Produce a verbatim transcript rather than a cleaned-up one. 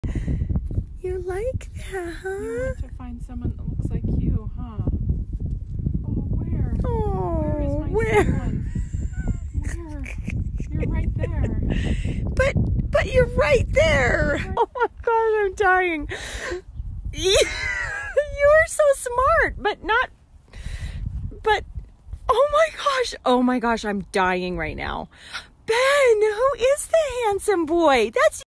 You like that, huh? You want to find someone that looks like you, huh? Oh, where? Oh, where is my where? son? Where? You're right there. But, but you're right there. Right. Oh my God, I'm dying. You are so smart, but not, but, oh my gosh. Oh my gosh, I'm dying right now. Ben, who is the handsome boy? That's